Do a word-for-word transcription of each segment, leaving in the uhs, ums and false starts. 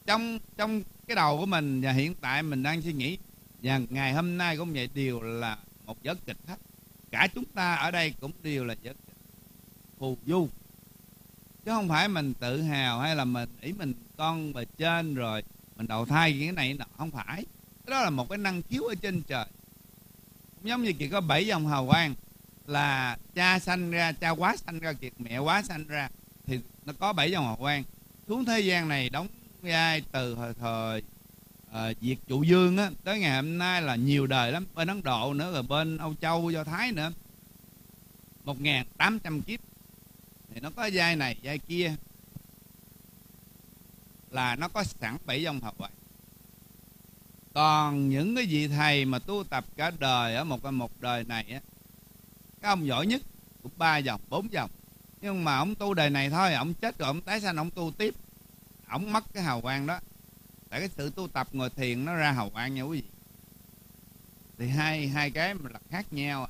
trong trong cái đầu của mình và hiện tại mình đang suy nghĩ, và ngày hôm nay cũng vậy, đều là một vở kịch hết. Cả chúng ta ở đây cũng đều là vở kịch phù du, chứ không phải mình tự hào hay là mình ý mình con bề trên rồi mình đầu thai cái này nọ, không phải. Cái đó là một cái năng khiếu ở trên trời. Cũng giống như chỉ có bảy dòng hào quang, là cha sanh ra, cha quá sanh ra kiệt, mẹ quá sanh ra, thì nó có bảy dòng hào quang xuống thế gian này đóng vai từ thời, thời uh, Diệt Trụ Dương á, tới ngày hôm nay là nhiều đời lắm, bên Ấn Độ nữa, rồi bên Âu Châu, Do Thái nữa, một nghìn tám trăm kiếp thì nó có vai này vai kia, là nó có sẵn bảy dòng hào quang. Còn những cái vị thầy mà tu tập cả đời ở một một đời này á, cái ông giỏi nhất cũng ba dòng bốn dòng, nhưng mà ông tu đời này thôi, ông chết rồi ông tái sanh, ông tu tiếp, ông mất cái hào quang đó. Tại cái sự tu tập ngồi thiền nó ra hào quang nha quý vị. Thì hai hai cái mà là khác nhau.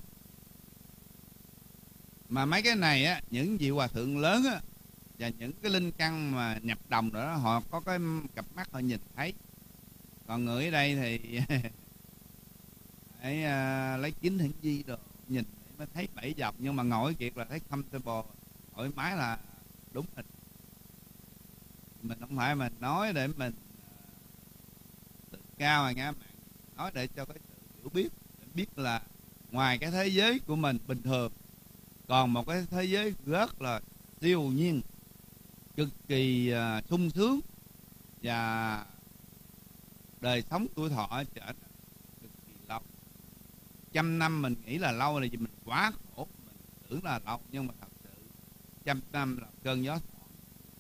Mà mấy cái này á, những vị hòa thượng lớn á và những cái linh căn mà nhập đồng rồi đó, họ có cái cặp mắt họ nhìn thấy. Còn người ở đây thì phải uh, lấy kính hiển vi rồi nhìn mới thấy bảy dòng, nhưng mà ngồi kiệt là thấy comfortable, thoải mái là đúng hình. Mình không phải mình nói để mình uh, tự cao hay ngã mạn, nói để cho cái sự hiểu biết, để biết là ngoài cái thế giới của mình bình thường còn một cái thế giới rất là siêu nhiên, cực kỳ uh, sung sướng, và đời sống tuổi thọ trở nên cực kỳ lâu. Trăm năm mình nghĩ là lâu là vì mình quá khổ, mình tưởng là lâu, nhưng mà thật sự trăm năm là cơn gió thoảng.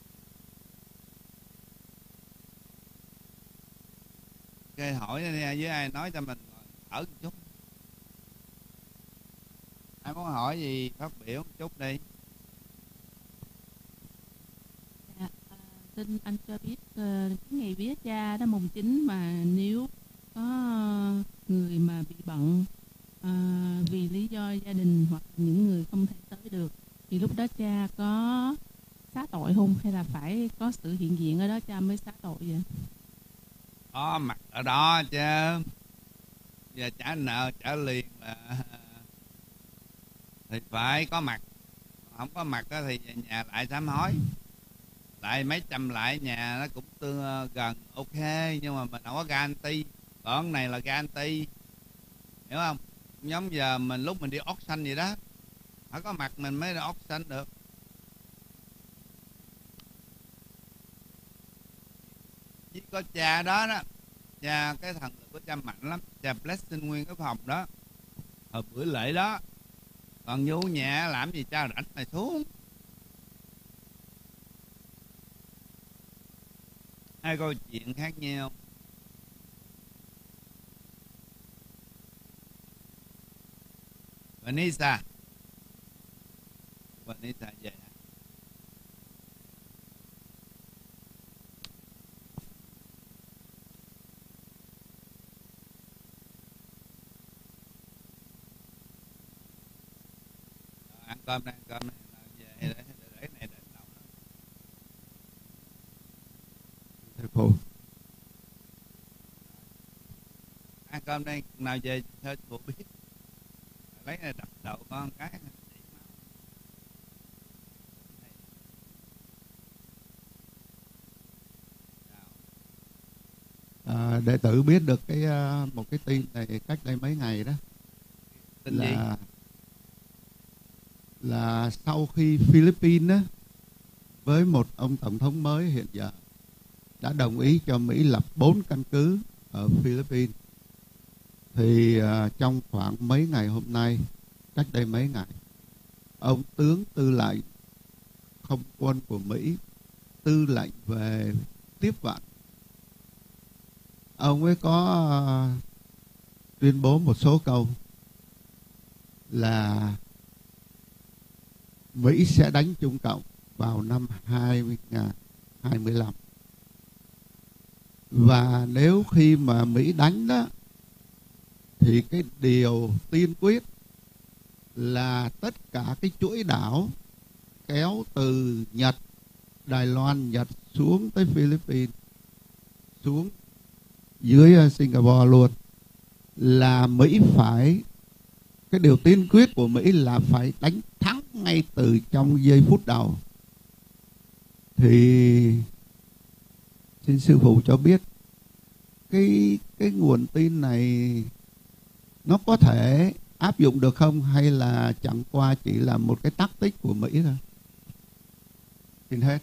Cái hỏi với ai nói cho mình thở một chút. Ai muốn hỏi gì phát biểu một chút đi. Dạ, à, xin anh cho biết uh, cái ngày vía cha đó mùng chín, mà nếu có người mà bị bận uh, vì lý do gia đình hoặc những người không thể tới được, thì lúc đó cha có xá tội không, hay là phải có sự hiện diện ở đó cha mới xá tội vậy? Có mặt ở đó chứ, giờ trả nợ trả liền là thì phải có mặt. Không có mặt thì về nhà lại sám hối, lại mấy trăm lại nhà nó cũng tương gần ok, nhưng mà mình không có guarantee. Còn này là guarantee, hiểu không? Giống giờ mình lúc mình đi auction vậy đó, phải có mặt mình mới đi auction được. Chỉ có cha đó đó, cha cái thần lực của cha mạnh lắm, cha blessing nguyên cái phòng đó hồi bữa lễ đó. Còn vô nhà làm gì cha rảnh mày xuống. Hai câu chuyện khác nhau. Vanessa Vanessa về hả? Ăn cơm đây, ăn cơm này về để, để, để cái này để đầu đó. Thầy phụ. Ăn cơm đây, nào về cho phụ biết. Lấy này đập đầu con cái. À, đệ tử biết được cái uh, một cái tin này cách đây mấy ngày đó. Tin là gì? là sau khi Philippines á, với một ông tổng thống mới hiện giờ đã đồng ý cho Mỹ lập bốn căn cứ ở Philippines, thì uh, trong khoảng mấy ngày hôm nay, cách đây mấy ngày, ông tướng tư lệnh không quân của Mỹ, tư lệnh về tiếp vận, ông ấy có uh, tuyên bố một số câu là Mỹ sẽ đánh Trung Cộng vào năm hai không hai lăm. Và nếu khi mà Mỹ đánh đó, thì cái điều tiên quyết là tất cả cái chuỗi đảo kéo từ Nhật, Đài Loan, Nhật xuống tới Philippines xuống dưới Singapore luôn, là Mỹ phải, cái điều tiên quyết của Mỹ là phải đánh thắng ngay từ trong giây phút đầu. Thì xin sư phụ cho biết cái cái nguồn tin này nó có thể áp dụng được không, hay là chẳng qua chỉ là một cái tác tích của Mỹ thôi? Xin hết.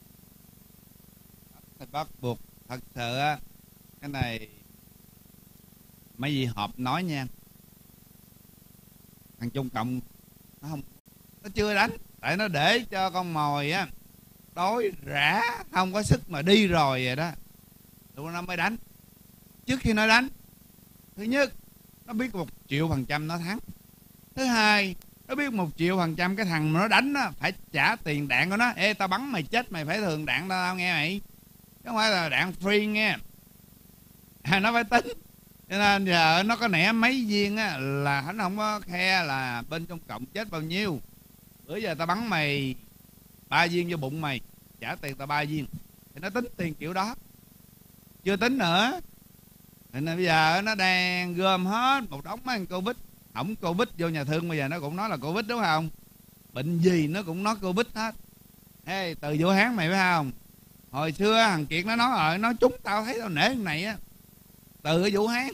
Thầy bắt buộc thật sự á, cái này mấy vị họp nói nha, thằng Trung Cộng nó không, nó chưa đánh, tại nó để cho con mồi á đói rã không có sức mà đi rồi vậy đó, lúc nó mới đánh. Trước khi nó đánh, thứ nhất nó biết một triệu phần trăm nó thắng, thứ hai nó biết một triệu phần trăm cái thằng mà nó đánh á phải trả tiền đạn của nó. Ê, tao bắn mày chết mày phải thường đạn tao nghe mày, chứ không phải là đạn free nghe. À, nó phải tính. Cho nên giờ nó có nẻ mấy viên á là nó không có khe là bên Trung Cộng chết bao nhiêu. Bữa giờ tao bắn mày ba viên vô bụng mày, trả tiền tao ba viên, thì nó tính tiền kiểu đó. Chưa tính nữa, thì bây giờ nó đang gom hết một đống mấy Covid. Không Covid vô nhà thương bây giờ nó cũng nói là Covid đúng không? Bệnh gì nó cũng nói Covid hết. Ê, từ Vũ Hán mày phải không? Hồi xưa thằng Kiệt nó nói rồi, nói chúng tao thấy tao nể thằng này á, từ ở Vũ Hán.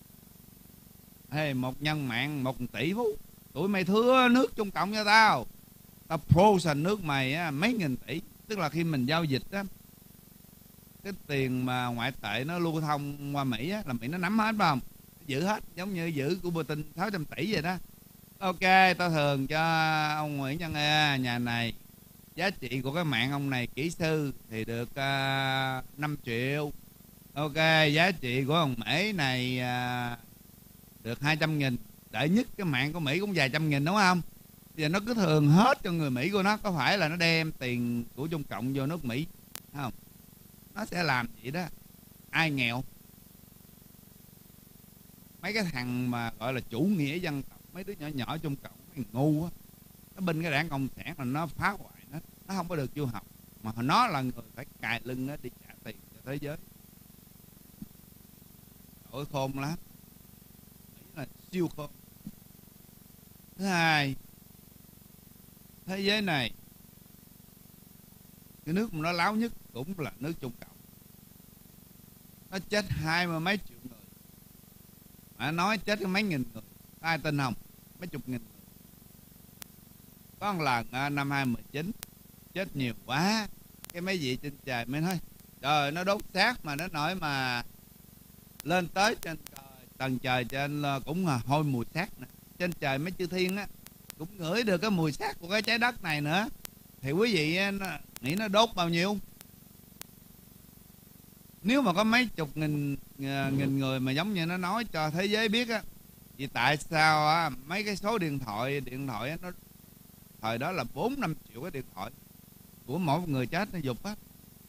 Ê, một nhân mạng một tỷ phú, tụi mày thưa nước Trung Cộng cho tao, tao frozen nước mày á mấy nghìn tỷ. Tức là khi mình giao dịch á, cái tiền mà ngoại tệ nó lưu thông qua Mỹ á, là Mỹ nó nắm hết phải không? Giữ hết, giống như giữ của Putin sáu trăm tỷ vậy đó. Ok, tao thường cho ông Nguyễn Văn E nhà này, giá trị của cái mạng ông này kỹ sư thì được uh, năm triệu. Ok, giá trị của ông Mễ này uh, được hai trăm nghìn. Đợi nhất cái mạng của Mỹ cũng vài trăm nghìn đúng không? Giờ nó cứ thường hết cho người Mỹ của nó. Có phải là nó đem tiền của Trung Cộng vô nước Mỹ không? Nó sẽ làm vậy đó. Ai nghèo? Mấy cái thằng mà gọi là chủ nghĩa dân tộc, mấy đứa nhỏ nhỏ Trung Cộng, mấy ngu á, nó binh cái đảng Cộng sản là nó phá hoại nó. Nó không có được du học, mà nó là người phải cài lưng đi trả tiền cho thế giới. Ôi khôn lắm, Mỹ là siêu khôn. Thứ hai, thế giới này cái nước mà nó láo nhất cũng là nước Trung Cộng. Nó chết hai mươi mấy triệu người, mà nói chết có mấy nghìn người, có ai tin không? Mấy chục nghìn người. Có một lần năm hai không một chín chết nhiều quá, cái mấy vị trên trời mới nói trời, nó đốt xác mà nó nói mà lên tới trên tầng trời trên cũng là hôi mùi xác nè. Trên trời mấy chư thiên á cũng ngửi được cái mùi xác của cái trái đất này nữa. Thì quý vị nghĩ nó đốt bao nhiêu? Nếu mà có mấy chục nghìn nghìn người mà giống như nó nói cho thế giới biết á, vì tại sao á mấy cái số điện thoại điện thoại á, nó thời đó là bốn năm triệu cái điện thoại của mỗi người chết nó dục á.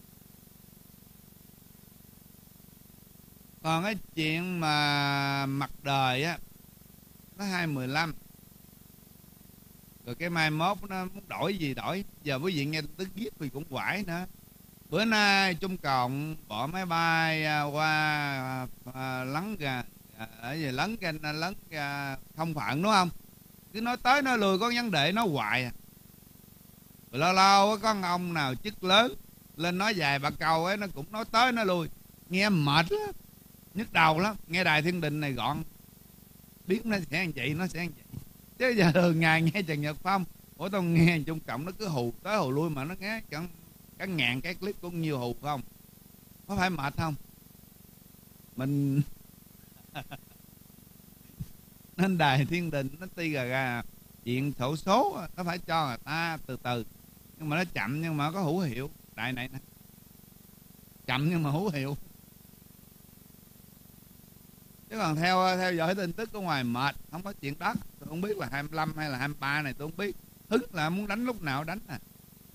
Còn cái chuyện mà mặt đời á, nó hai mười lăm. Rồi cái mai mốt nó muốn đổi gì đổi. Giờ quý vị nghe tức giết thì cũng quải nữa. Bữa nay Trung Cộng bỏ máy bay qua lấn gà, ở gì lấn kênh lấn không phận đúng không? Cứ nói tới nói lùi có vấn đề nó hoài. Rồi lâu lâu có ông nào chức lớn lên nói vài ba câu ấy, nó cũng nói tới nói lui, nghe mệt lắm, nhức đầu lắm. Nghe đài Thiên Đình này gọn, biết nó sẽ ăn vậy, nó sẽ ăn vậy. Chứ giờ thường ngày nghe Trần Nhật Phong, ủa tao nghe Trung Cộng nó cứ hù tới hù lui mà nó nghe chẳng cả ngàn cái clip cũng nhiều hù không? Có phải mệt không? Mình nên đài Thiên Đình nó ti gà gà chuyện sổ số nó phải cho người ta từ từ, nhưng mà nó chậm nhưng mà có hữu hiệu. Đài này nè, chậm nhưng mà hữu hiệu. Chứ còn theo theo dõi tin tức ở ngoài mệt, không có chuyện đó. Tôi không biết là hai mươi lăm hay là hai mươi ba này, tôi không biết. Hứng là muốn đánh lúc nào đánh à.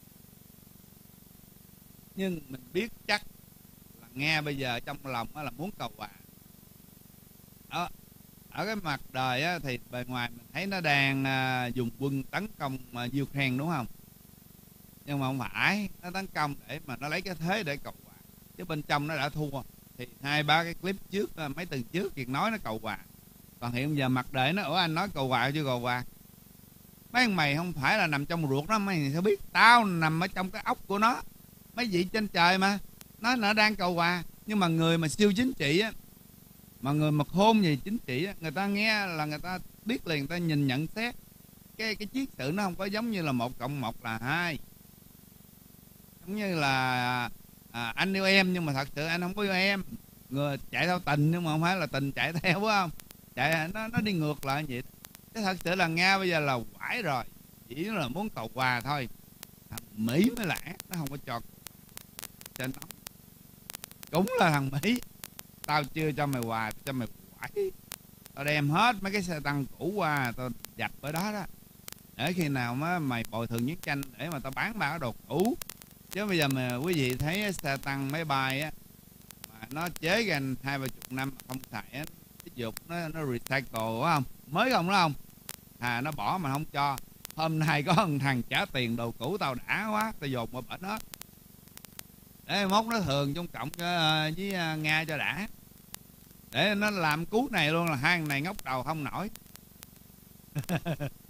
Nhưng mình biết chắc là nghe bây giờ trong lòng là muốn cầu hòa. Ở, ở cái mặt đời á, thì bề ngoài mình thấy nó đang à, dùng quân tấn công à, Ukraine đúng không? Nhưng mà không phải, nó tấn công để mà nó lấy cái thế để cầu hòa. Chứ bên trong nó đã thua. thì hai ba cái clip trước, mấy tuần trước Kiệt nói nó cầu hòa. Còn hiện giờ mặc đệ nó, ủa anh nói cầu hòa chứ cầu hòa. Mấy thằng mày không phải là nằm trong ruột nó, mày sao biết? Tao nằm ở trong cái ốc của nó, mấy vị trên trời mà. Nó nó đang cầu hòa. Nhưng mà người mà siêu chính trị á, mà người mà khôn về chính trị á, người ta nghe là người ta biết liền, người ta nhìn nhận xét cái cái chiến sự nó không có giống như là một cộng một là hai. Giống như là à, anh yêu em nhưng mà thật sự anh không có yêu em. Người chạy theo tình nhưng mà không phải là tình chạy theo, phải không? Chạy nó nó đi ngược lại vậy. Thế thật sự là Nga bây giờ là quải rồi, chỉ là muốn cầu hòa thôi. Thằng Mỹ mới lẽ nó không có cho trên nó. Cũng là thằng Mỹ, tao chưa cho mày hòa, cho mày quải. Tao đem hết mấy cái xe tăng cũ qua, tao dập ở đó đó, để khi nào mà mày bồi thường chiến tranh để mà tao bán ba cái đồ cũ. Chứ bây giờ mà quý vị thấy xe tăng máy bay á, mà nó chế gần hai ba chục năm mà không xài á, cái dục nó nó recycle, phải không? Mới không, đúng không? À, nó bỏ mà không cho. Hôm nay có một thằng trả tiền đồ cũ tao đã quá, tao dồn qua bển hết để mốt nó thường trong cộng với Nga cho đã, để nó làm cú này luôn, là hai thằng này ngóc đầu không nổi.